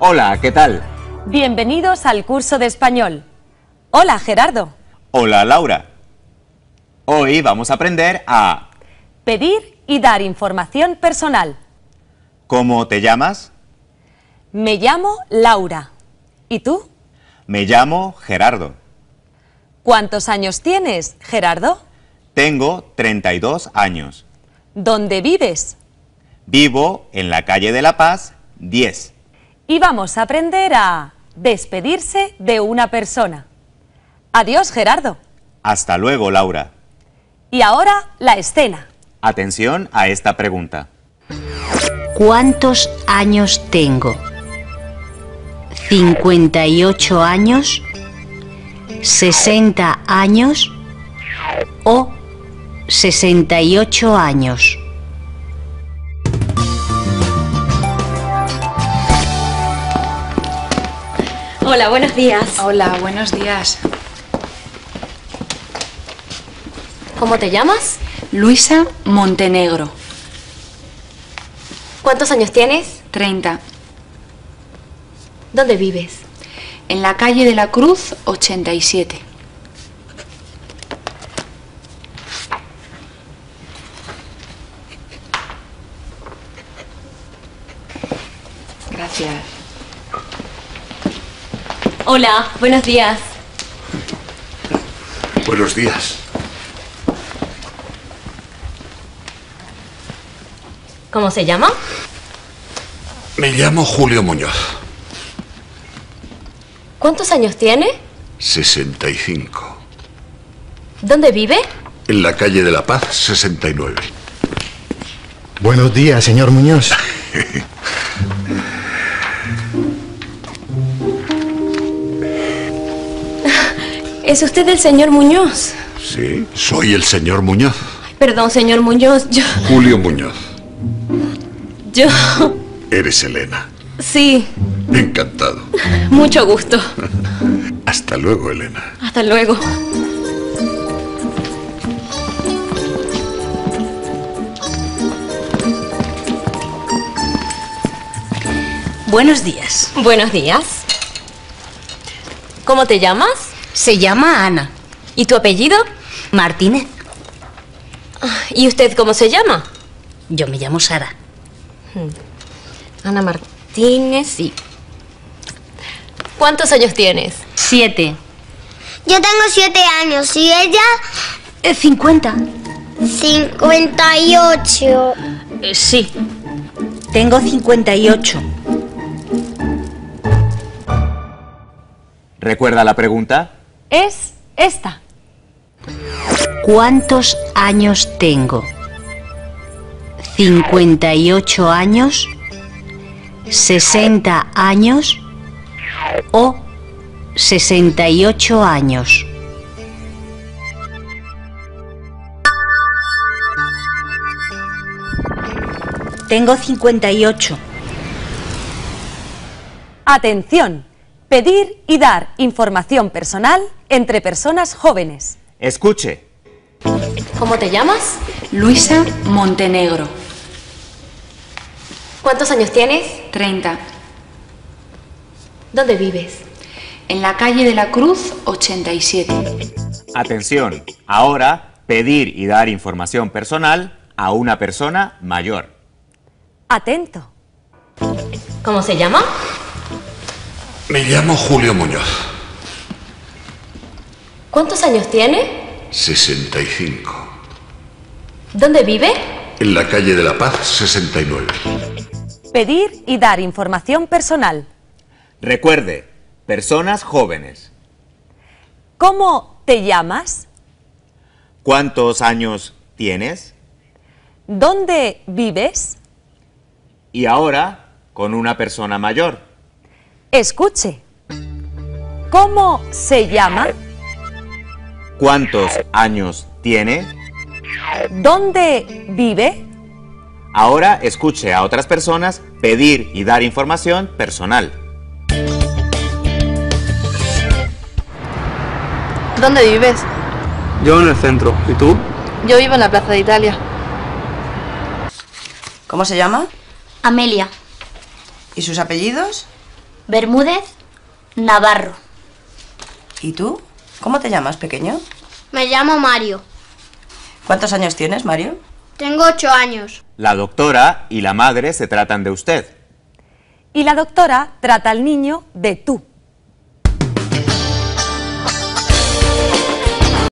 Hola, ¿qué tal? Bienvenidos al curso de español. Hola, Gerardo. Hola, Laura. Hoy vamos a aprender a... Pedir y dar información personal. ¿Cómo te llamas? Me llamo Laura. ¿Y tú? Me llamo Gerardo. ¿Cuántos años tienes, Gerardo? Tengo 32 años. ¿Dónde vives? Vivo en la calle de La Paz, 10. Y vamos a aprender a despedirse de una persona. Adiós, Gerardo. Hasta luego, Laura. Y ahora la escena. Atención a esta pregunta. ¿Cuántos años tengo? ¿58 años? ¿60 años? ¿O 68 años? Hola, buenos días. Hola, buenos días. ¿Cómo te llamas? Luisa Montenegro, ¿Cuántos años tienes? 30. ¿Dónde vives? En la calle de la Cruz, 87. Gracias. Hola, buenos días. Buenos días. ¿Cómo se llama? Me llamo Julio Muñoz. ¿Cuántos años tiene? 65. ¿Dónde vive? En la calle de La Paz, 69. Buenos días, señor Muñoz. ¿Es usted el señor Muñoz? Sí, soy el señor Muñoz. Perdón, señor Muñoz, Julio Muñoz. yo... Eres Elena. Sí, Encantado. mucho gusto. Hasta luego, Elena. Hasta luego. Buenos días. Buenos días. ¿Cómo te llamas? Se llama Ana. ¿Y tu apellido? Martínez. ¿Y usted cómo se llama? Yo me llamo Sara. Ana Martínez, sí. ¿Cuántos años tienes? 7. Yo tengo 7 años y ella 50. 58. Sí. Tengo 58. ¿Recuerda la pregunta? Es esta. ¿Cuántos años tengo? ¿58 años? ¿60 años? ¿O 68 años? Tengo 58. Atención. Pedir y dar información personal entre personas jóvenes. Escuche. ¿Cómo te llamas? Luisa Montenegro, ¿Cuántos años tienes? 30. ¿Dónde vives? En la calle de la Cruz, 87. Atención. Ahora, pedir y dar información personal a una persona mayor. Atento. ¿Cómo se llama? Me llamo Julio Muñoz. ¿Cuántos años tiene? 65. ¿Dónde vive? En la calle de La Paz, 69. Pedir y dar información personal. Recuerde, personas jóvenes. ¿Cómo te llamas? ¿Cuántos años tienes? ¿Dónde vives? Y ahora, con una persona mayor. Escuche. ¿Cómo se llama? ¿Cuántos años tiene? ¿Dónde vive? Ahora escuche a otras personas pedir y dar información personal. ¿Dónde vives? Yo en el centro. ¿Y tú? Yo vivo en la Plaza de Italia. ¿Cómo se llama? Amelia. ¿Y sus apellidos? Bermúdez, Navarro. ¿Y tú? ¿Cómo te llamas, pequeño? Me llamo Mario. ¿Cuántos años tienes, Mario? Tengo 8 años. La doctora y la madre se tratan de usted. Y la doctora trata al niño de tú.